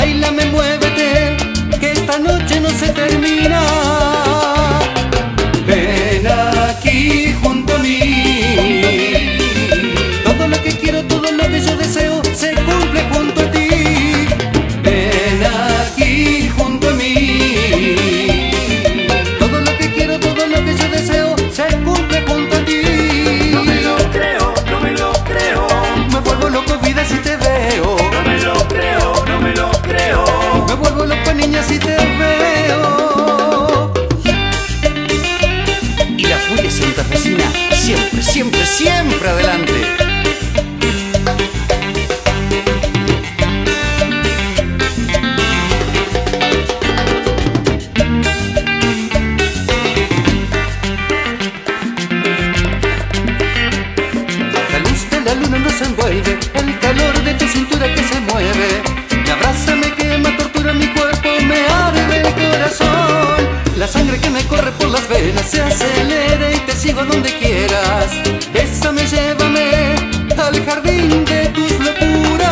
Báilame, muévete, que esta noche no se termina. Ven aquí junto a mí. Todo lo que quiero, todo lo que yo deseo, se cumple junto a ti. Ven aquí junto a mí. Todo lo que quiero, todo lo que yo deseo, se cumple junto a ti. No me lo creo, no me lo creo. Me vuelvo loco, vida, si te veo. No me lo creo, no me lo creo. Me vuelvo loco, niña, si te veo. Y la furia santafesina siempre, siempre, siempre adelante. La luz de la luna nos envuelve, el calor de tu cintura que se mueve. Me abraza, me quema, tortura mi cuerpo, me arde el corazón. La sangre que me corre por las venas se acelera y te sigo donde quieras. Bésame, llévame al jardín de tus locuras.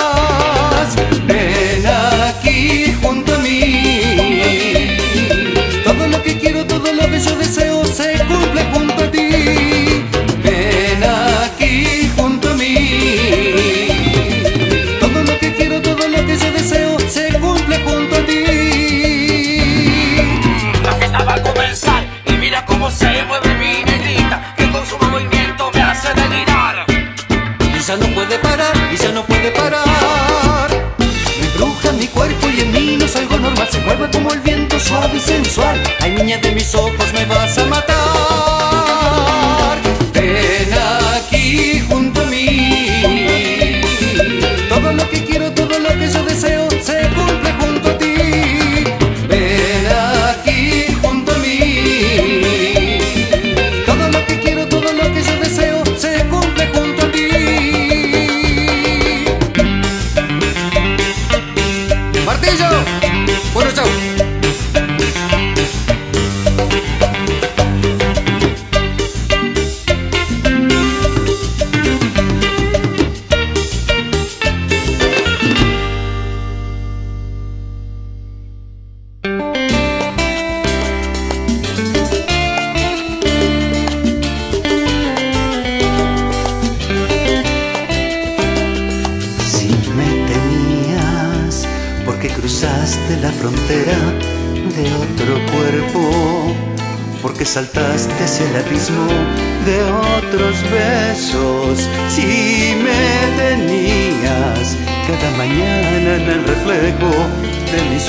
Ven aquí junto a mí. Todo lo que quiero, todo lo que yo deseo, se cumple junto a ti. Ven aquí junto a mí. Todo lo que quiero, todo lo que yo deseo, se cumple junto a ti. La fiesta va a comenzar y mira cómo se mueve mi negrita, que con su movimiento me hace delirar. Y ya no puede parar, y ya no puede parar. Me embruja mi cuerpo y en mí no es algo normal. Se mueve como el viento, suave y sensual. Ay, niña de mis ojos, me vas a matar. Ven aquí junto a mí. Todo lo que quiero, todo lo que yo deseo, se cumple junto a ti. Ven aquí junto a mí. Todo lo que quiero, todo lo que yo deseo, se cumple junto a ti. Martillo, bueno, chao. Si me tenías, porque cruzaste la frontera de otro cuerpo, porque saltaste hacia el abismo de otros besos. Si me tenías cada mañana en el reflejo de mis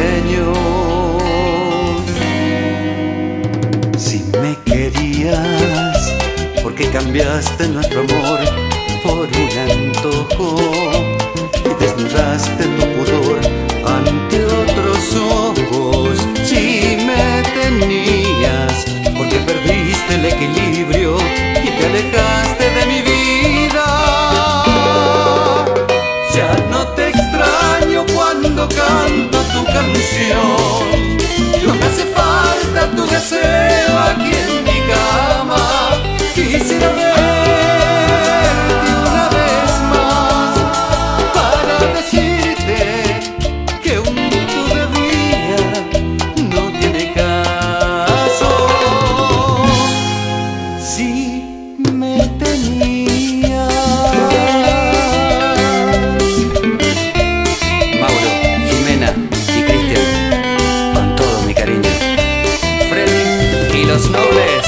sueños. Si me querías, porque cambiaste nuestro amor por un antojo y desnudaste tu pudor ante otros ojos. Si me tenías, porque perdiste el equilibrio y te alejaste de mi vida. Ya no te extraño cuando canto tu canción. No me hace falta tu deseo aquí en mi cama. Quisiera verte una vez más para decirte que un todavía no tiene caso. Si me tenías. Mauro, Jimena y Cristian, con todo mi cariño. Freddy y los Nobles.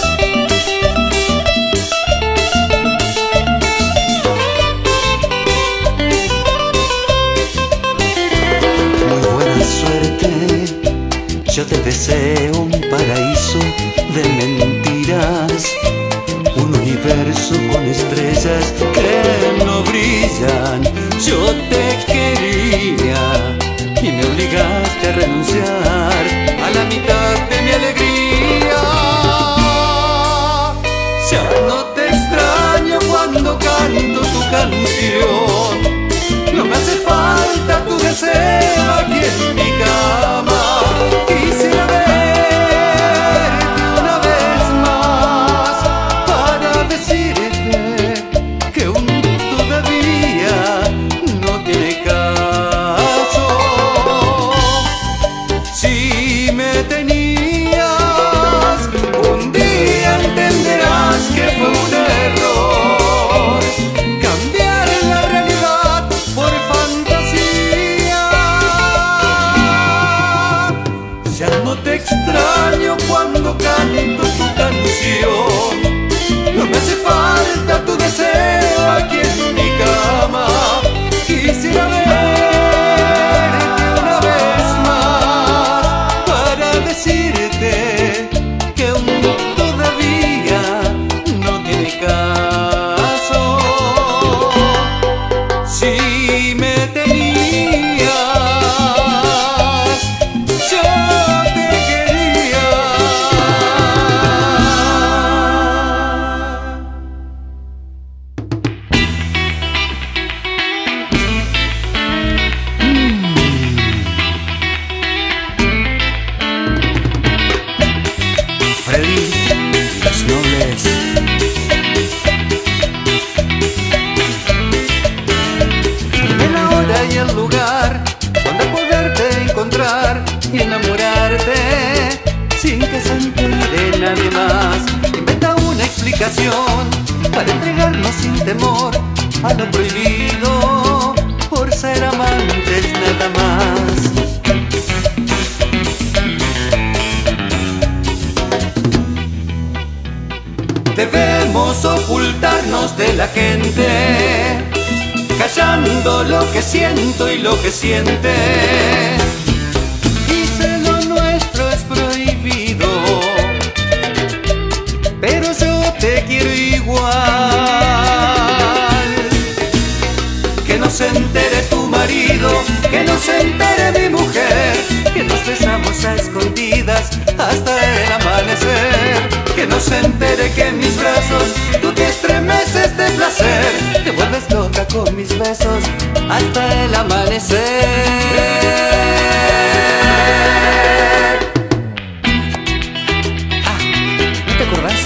Yo te deseo un paraíso de mentiras, un universo con estrellas que no brillan. Yo te quería y me obligaste a renunciar a la mitad de mi alegría. Ya no te extraño cuando canto tu canción. No me hace falta tu deseo aquí en mi cama. Quisiera verte una vez más para decirte que aún todavía no y enamorarte sin que se entere nadie más. Inventa una explicación para entregarnos sin temor a lo prohibido por ser amantes nada más. Debemos ocultarnos de la gente, callando lo que siento y lo que siente. Dice lo nuestro es prohibido, pero yo te quiero igual. Que no se entere tu marido, que no se entere mi mujer, que nos besamos a escondidas hasta el amanecer. Que no se entere que en mis brazos tú te estremeces de placer, te vuelves loca con mis besos hasta el amanecer. Ah, ¿no te acordás?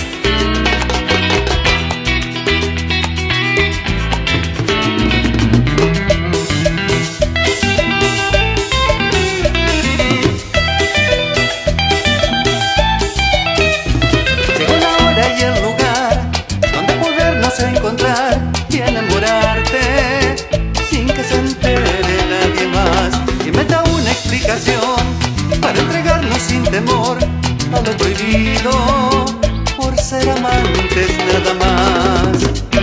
Encontrar y enamorarte sin que se entere nadie más. Inventa una explicación para entregarnos sin temor a lo prohibido por ser amantes nada más.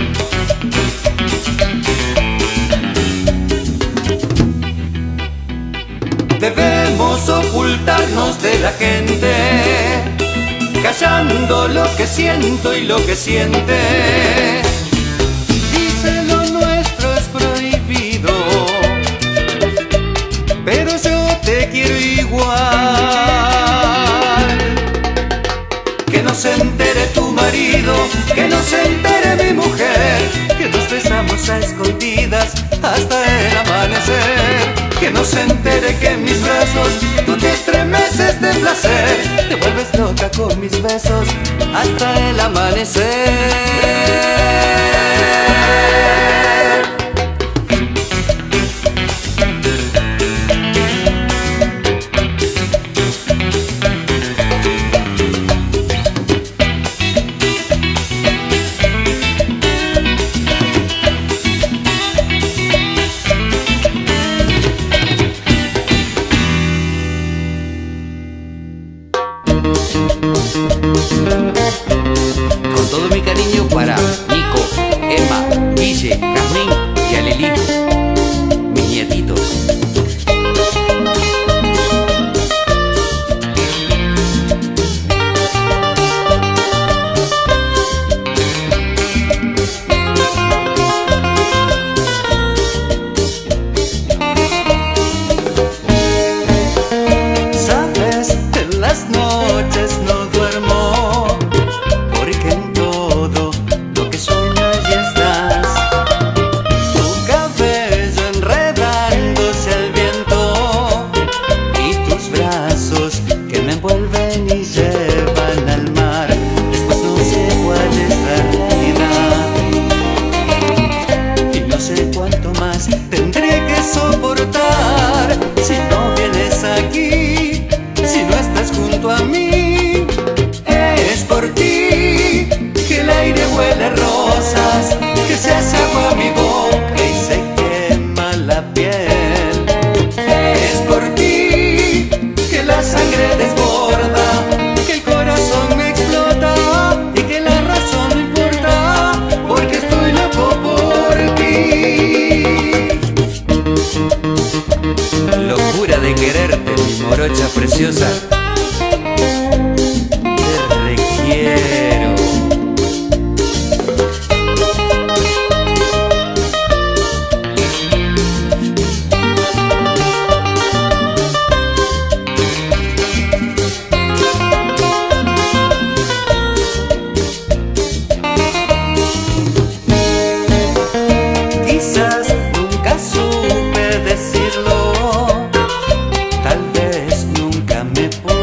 Debemos ocultarnos de la gente, callando lo que siento y lo que siente. Dice lo nuestro es prohibido, pero yo te quiero igual. Que no se entere tu marido, que no se entere mi mujer, que nos besamos a escondidas hasta el amanecer. Que no se entere que en mis brazos tú te estremeces de placer, te vuelves loca con mis besos hasta el amanecer. Con todo mi cariño para Nico, Emma, Guille, Jazmín y Alelito, mis nietitos. Sabes, en las noches no duermo, porque en todo lo que sueño ya estás. Tu cabello enredándose al viento y tus brazos que me envuelven y llevan al mar. Después no sé cuál es la realidad y no sé cuánto más tendré que soportar si no vienes aquí, si no estás junto a mí. Es por ti que el aire huele a rosas, que se hace agua mi boca y se quema la piel. Es por ti que la sangre desborda, que el corazón me explota y que la razón no importa, porque estoy loco por ti. Locura de quererte, mi morocha preciosa. Te requiero. Quizás nunca supe decirlo, tal vez nunca me pude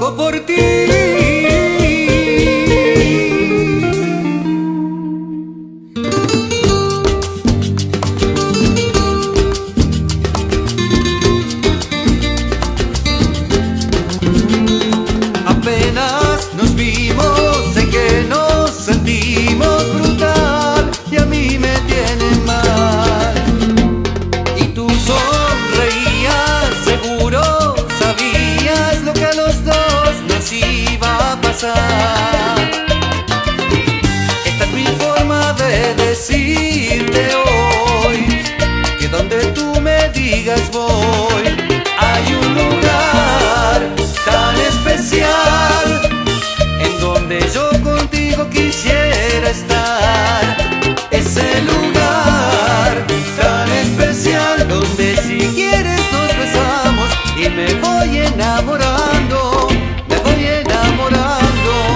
todo por ti. Apenas nos vimos, sé que nos sentimos brutal y a mí me tiene mal. Y tú sonreías, seguro sabías lo que a los dos nos iba a pasar. Esta es mi forma de decirte hoy, que donde tú me digas voy. Hay un lugar tan especial en donde yo contigo quisiera estar. Ese lugar tan especial donde si quieres nos besamos y me voy enamorando, me voy enamorando.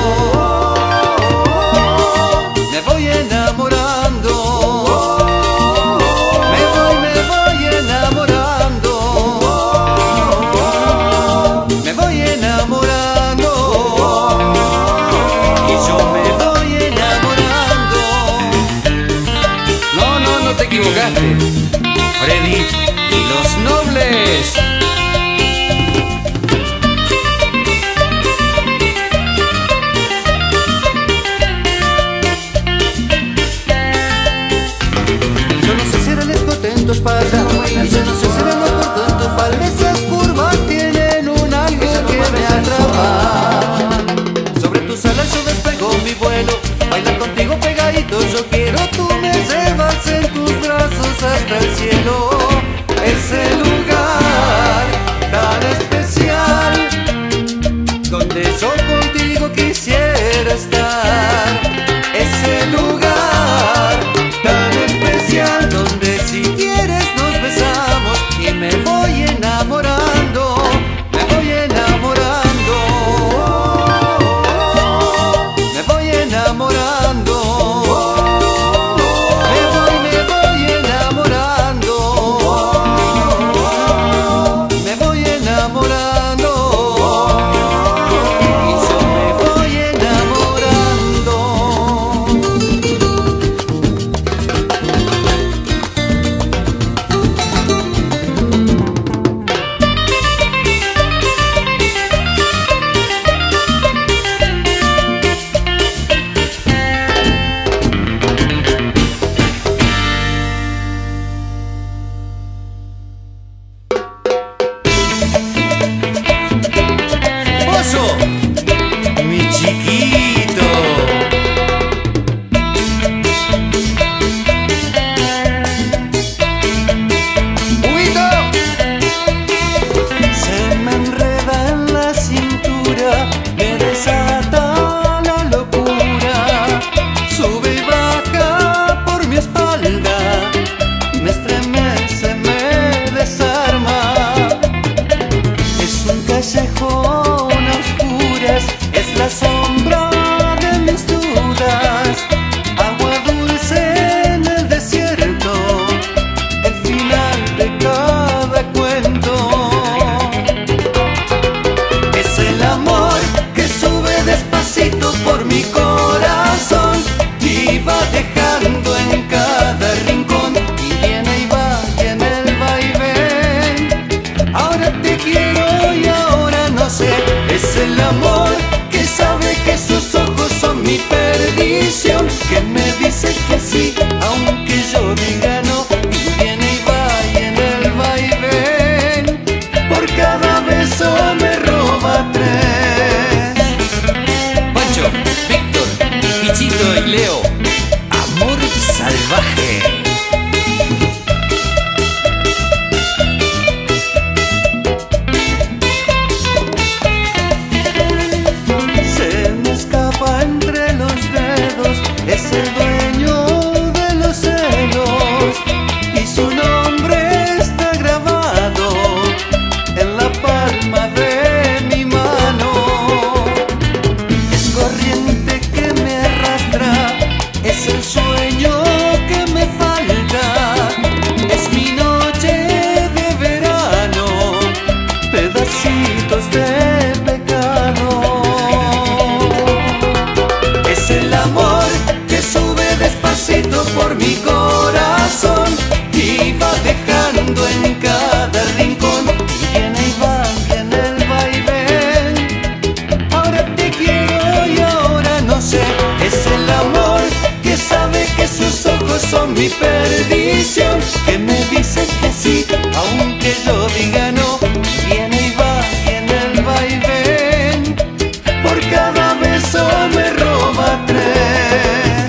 mi perdición, que me dice que sí, aunque yo diga no. Viene y va, viene el vaivén, por cada beso me roba tres.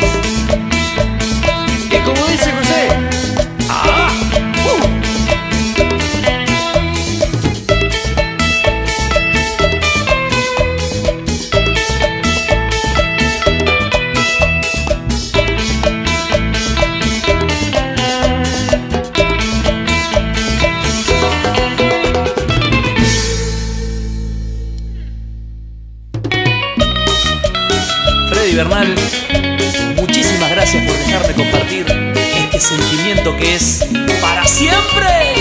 Y como dice José, ¡ah! Freddy Bernal, muchísimas gracias por dejarme compartir este sentimiento que es para siempre.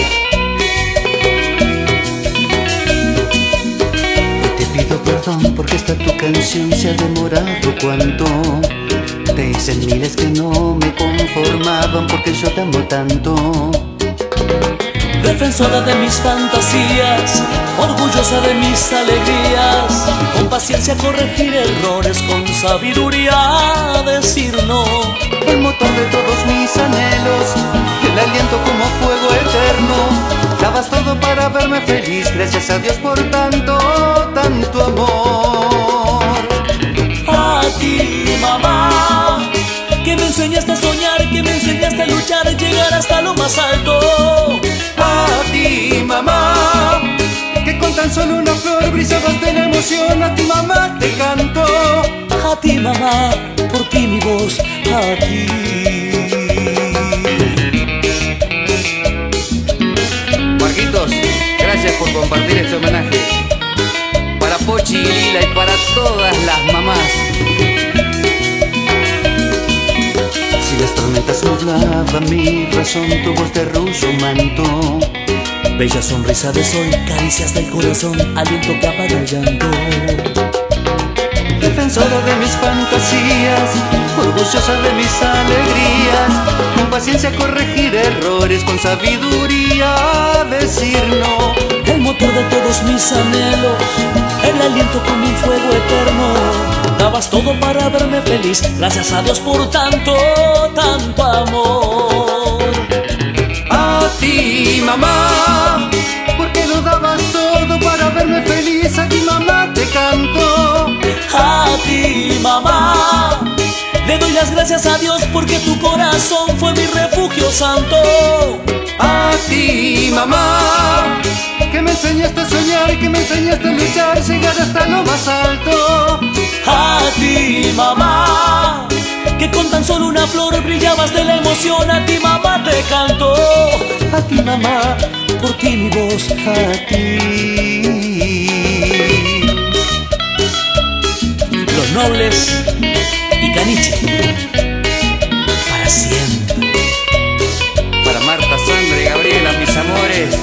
Te pido perdón porque esta tu canción se ha demorado cuanto. Te dicen miles que no me conformaban porque yo te amo tanto. Defensora de mis fantasías, orgullosa de mis alegrías, con paciencia corregir errores, con sabiduría decir no. El motor de todos mis anhelos, el aliento como fuego eterno. Dabas todo para verme feliz, gracias a Dios por tanto, tanto amor. A ti, mamá, que me enseñaste a soñar, que me enseñaste a luchar, llegar hasta lo más alto. A ti, mamá, que con tan solo una flor brillabas de la emoción. A ti, mamá, te canto. A ti, mamá, por ti mi voz, a ti. Marquitos, gracias por compartir este homenaje para Pochi y Lila y para todas las mamás. Si las tormentas nublaban mi razón, tu voz de ruso manto. Bella sonrisa de sol, caricias del corazón, aliento que apaga el llanto. Defensora de mis fantasías, orgullosa de mis alegrías, con paciencia corregir errores, con sabiduría decir no. El motor de todos mis anhelos, el aliento como un fuego eterno. Dabas todo para verme feliz, gracias a Dios por tanto, tanto amor. A ti, mamá, porque lo dabas todo para verme feliz. A ti, mamá, te canto. A ti, mamá, le doy las gracias a Dios porque tu corazón fue mi refugio santo. A ti, mamá, que me enseñaste a soñar, que me enseñaste a luchar, llegar hasta lo más alto. A ti, mamá, que con tan solo una flor brillabas de la emoción. A ti, mamá, te canto. A ti, mamá, por ti mi voz, a ti. Los Nobles y Caniche, para siempre. Para Marta, Sandra y Gabriela, mis amores.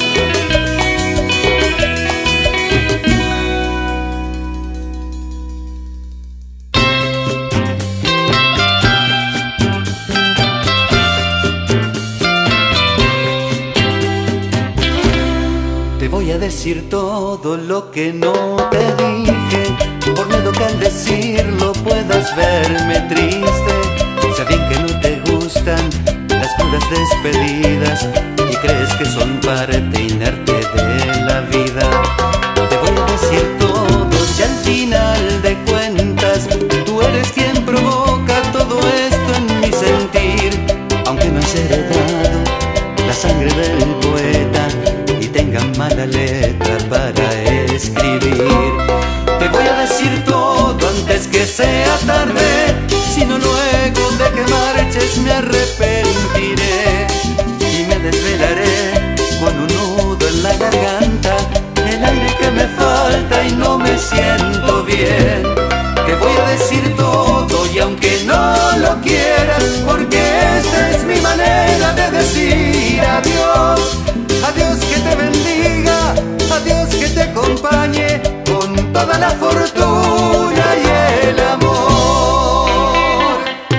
Te voy a decir todo lo que no te dije, por miedo que al decirlo puedas verme triste. Sé bien que no te gustan las puras despedidas y crees que son parte inerte de la vida. Te voy a decir todo si al final de cuentas tú eres quien provoca todo esto en mi sentir. Aunque no has heredado la sangre del poeta y tenga mala letra para escribir, te voy a decir todo antes que sea tarde, si no luego de que marches me arrepentiré y me desvelaré con un nudo en la garganta, el aire que me falta y no me siento bien. Te voy a decir todo y aunque no lo quieras, porque esta es mi manera de decir adiós. Adiós, que te bendiga, adiós, que te acompañe con toda la fortuna y el amor.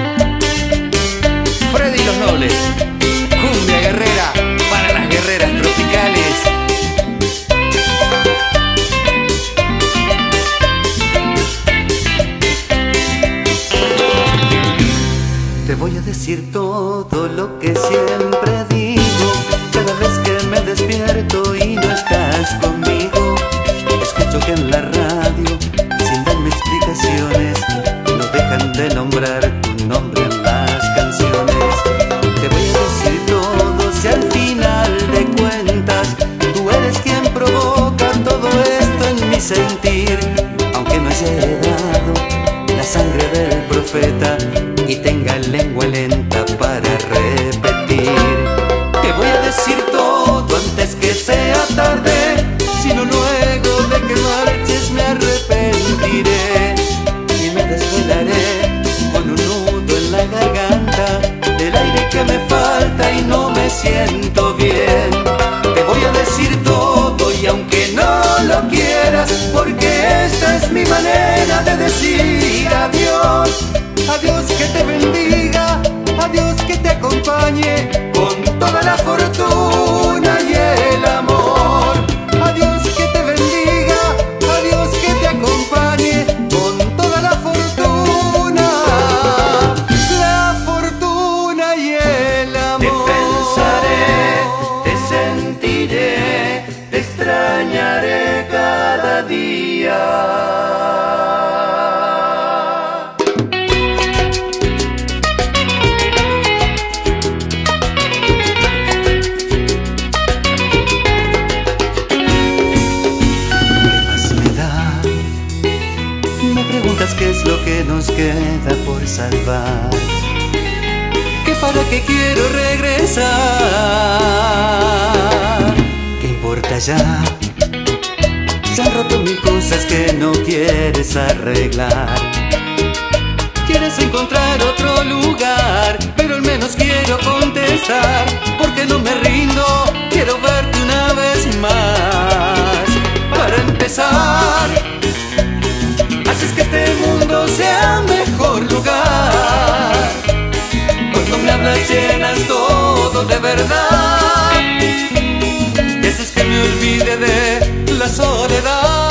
Freddy y los Nobles, cumbia guerrera para las guerreras tropicales. Te voy voy a decir todo lo que siempre digo cada vez que me despierto y no estás conmigo. Escucho que en la radio, sin darme explicaciones, no dejan de nombrar tu nombre en las canciones. Te voy a decir todo si al final de cuentas tú eres quien provoca todo esto en mi sentir. Aunque no haya heredado la sangre del profeta y tenga lengua lenta para repetir, te voy a decir todo antes que sea tarde, sino luego de que marches me arrepentiré y me desvelaré con un nudo en la garganta del aire que me falta y no me siento bien. Te voy a decir todo y aunque no lo quieras, porque esta es mi manera de decir adiós. Adiós, que te bendiga, adiós, que te acompañe con toda la fortuna y el amor. Adiós, que te bendiga, adiós, que te acompañe con toda la fortuna y el amor. Te pensaré, te sentiré, te extrañaré cada día. ¿Qué es lo que nos queda por salvar? ¿Que para qué quiero regresar? ¿Qué importa ya? Se han roto mil cosas que no quieres arreglar. Quieres encontrar otro lugar, pero al menos quiero contestar, porque no me rindo, quiero verte una vez más. Para empezar, haces que este mundo sea mejor lugar. Cuando me hablas llenas todo de verdad, y haces que me olvide de la soledad.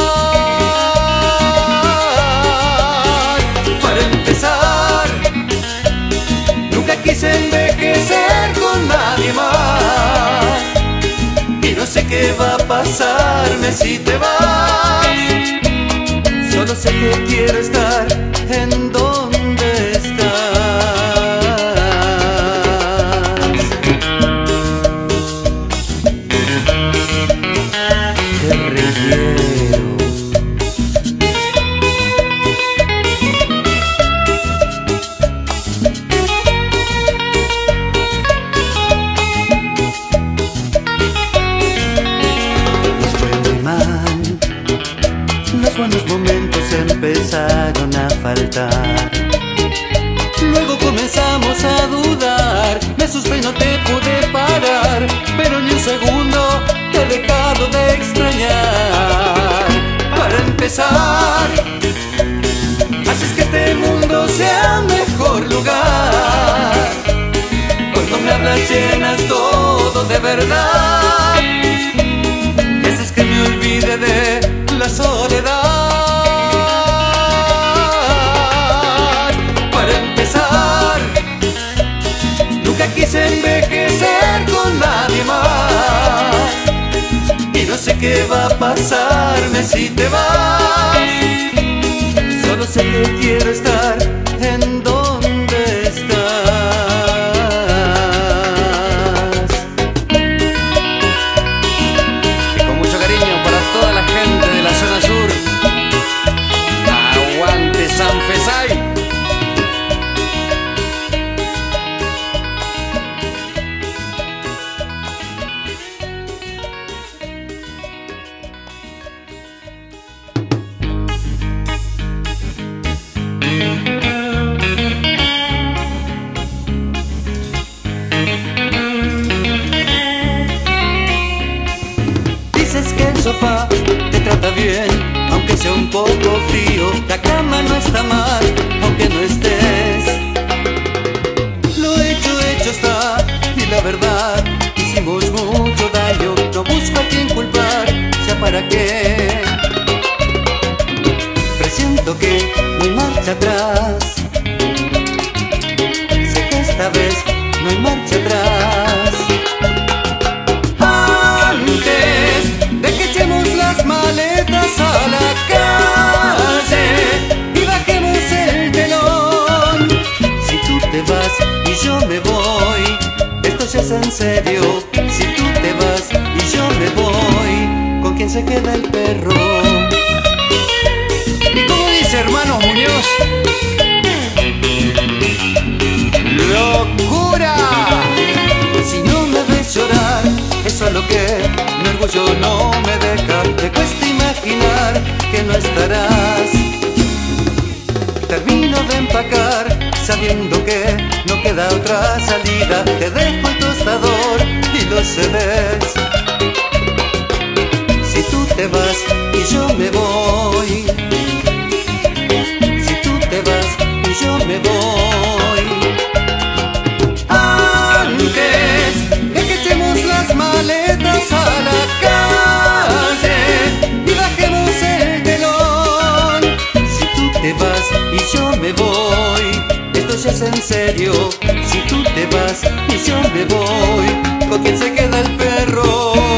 Para empezar, nunca quise envejecer con nadie más, y no sé qué va a pasarme si te vas. Solo sé que quiero estar en donde estás. Te requiero. Nos fue muy mal, los buenos momentos empezaron a faltar. Luego comenzamos a dudar, me asusté y no te pude parar, pero ni un segundo te he dejado de extrañar. Para empezar, haces que este mundo sea mejor lugar. Cuando me hablas llenas todo de verdad, y haces que me olvide de la soledad. Para empezar, nunca quise envejecer con nadie más, y no sé qué va a pasarme si te vas. Solo sé que quiero estar en donde estás. Y con mucho cariño para toda la gente de la zona sur. ¡Aguante San Fesay! Dices que el sofá te trata bien, aunque sea un poco frío. La cama no está mal, aunque no estés. Lo hecho está, y la verdad, hicimos mucho daño. No busco a quien culpar, sea para qué. Presiento que no hay marcha atrás. Sé que esta vez no hay marcha atrás. Antes de que echemos las maletas a la calle y bajemos el telón, si tú te vas y yo me voy, esto ya es en serio. Si tú te vas y yo me voy, ¿con quién se queda el perro? ¿Y cómo dice Hermanos Muñoz? ¡Locura! Si no me ves llorar, eso es lo que mi orgullo no me deja. Te cuesta imaginar que no estarás. Termino de empacar sabiendo que no queda otra salida. Te dejo el tostador y los CDs. Si tú te vas y yo me voy, si tú te vas y yo me voy, antes de que echemos las maletas a la calle y bajemos el telón, si tú te vas y yo me voy, esto ya es en serio. Si tú te vas y yo me voy, ¿con quién se queda el perro?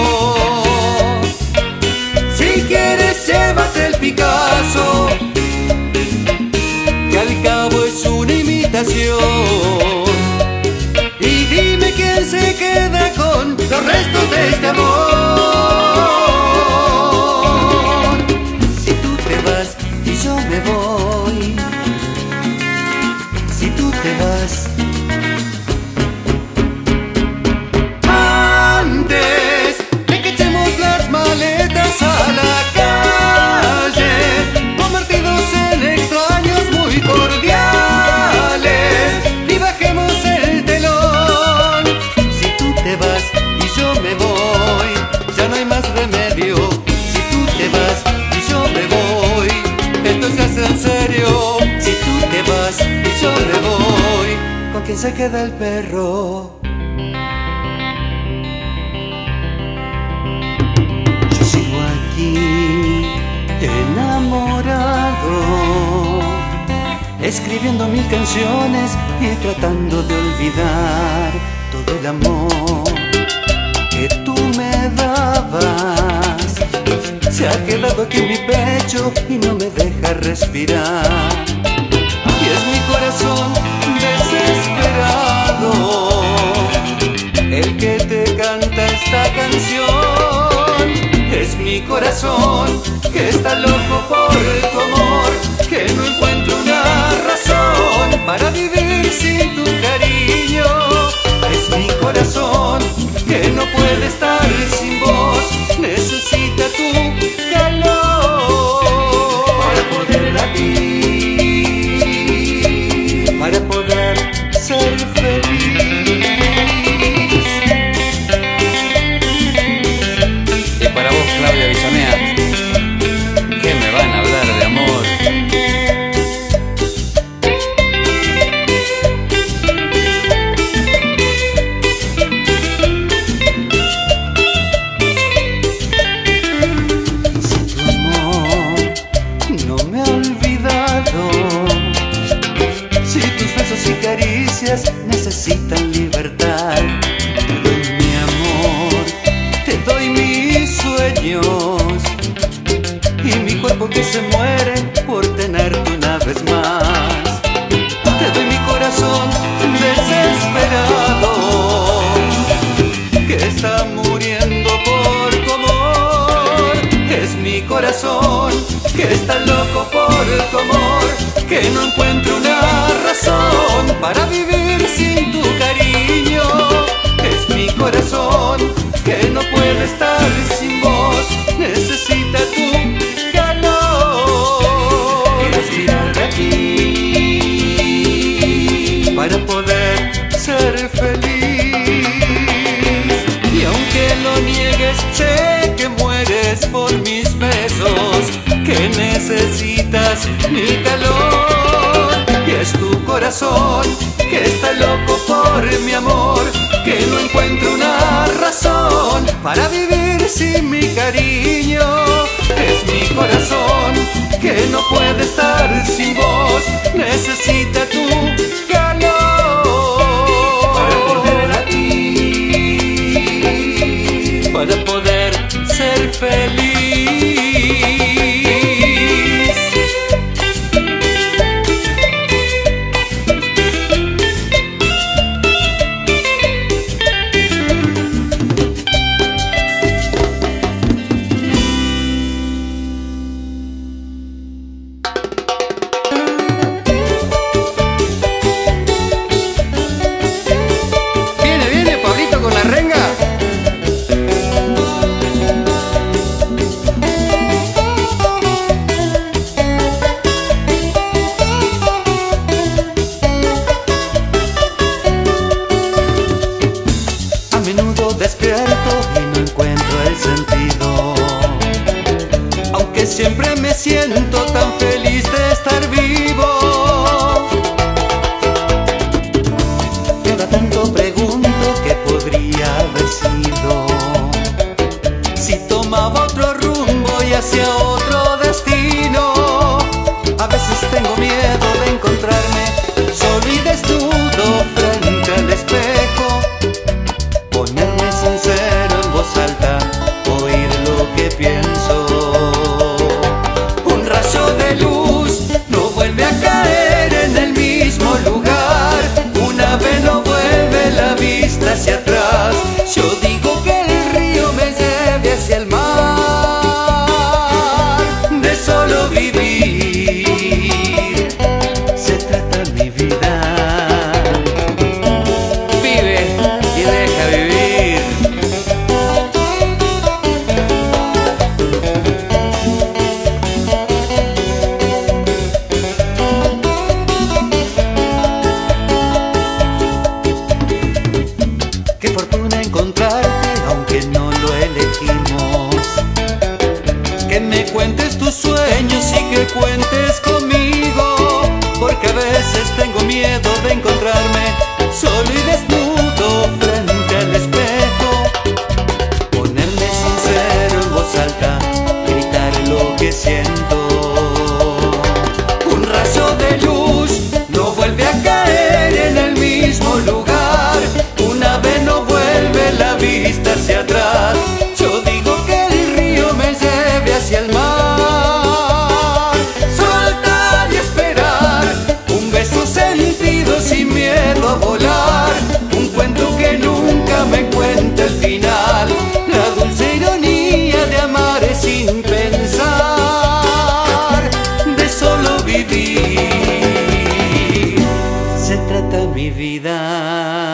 Si quieres llévate el Picasso, que al cabo es una imitación, y dime quién se queda con los restos de este amor. Si tú te vas y yo me voy, si tú te vas, antes de que echemos las maletas a la calle, convertidos en extraños muy cordiales, y bajemos el telón. Si tú te vas y yo me voy, ya no hay más remedio. Si tú te vas y yo me voy, esto se hace en serio. Si tú te vas y yo me voy, ¿con quién se queda el perro? Yo sigo aquí enamorado, escribiendo 1000 canciones y tratando de olvidar todo el amor que tú me dabas. Se ha quedado aquí en mi pecho y no me deja respirar. Y es mi corazón desesperado el que te canta esta canción. Es mi corazón que está loco por tu amor, que no encuentro una razón para vivir sin tu cariño. Es mi corazón que no puede estar sin vos, necesita tu calor para poder latir, para poder ser feliz. Y para vos, Claudia Villamea, ¿qué me van a hablar de amor? Si tu amor no me ha olvidado, si tus besos y caricias necesitan libertad, te doy mi amor, te doy mis sueños y mi cuerpo que se muere por tenerte una vez más. Te doy mi corazón desesperado que está muriendo por tu amor. Es mi corazón que está loco por tu amor, que no encuentro una razón para vivir sin tu cariño. Es mi corazón que no puede estar sin vos, necesita tu calor y respirar de aquí para poder ser feliz. Y aunque lo niegues, sé que mueres por mis besos, que necesitas mi calor. Y es tu corazón que está loco por mi amor, que no encuentro una razón para vivir sin mi cariño. Es mi corazón que no puede estar sin vos, necesita tu calor. Yo digo que el río me lleve hacia el mar. De solo vivir se trata mi vida. Vive y deja vivir. Qué fortuna encontrarte, aunque no lo elegimos. Que me cuentes tus sueños y que cuentes conmigo, porque a veces tengo miedo de encontrarme solo y desnudo frente al espejo. Ponerme sincero en voz alta, gritar lo que siento. Un rayo de luz no vuelve a caer en el mismo lugar. Una vez no vuelve la vista hacia atrás. Yo digo que el río me lleve hacia el mar. Soltar y esperar, un beso sentido sin miedo a volar. Un cuento que nunca me cuenta el final. La dulce ironía de amar sin pensar. De solo vivir se trata mi vida.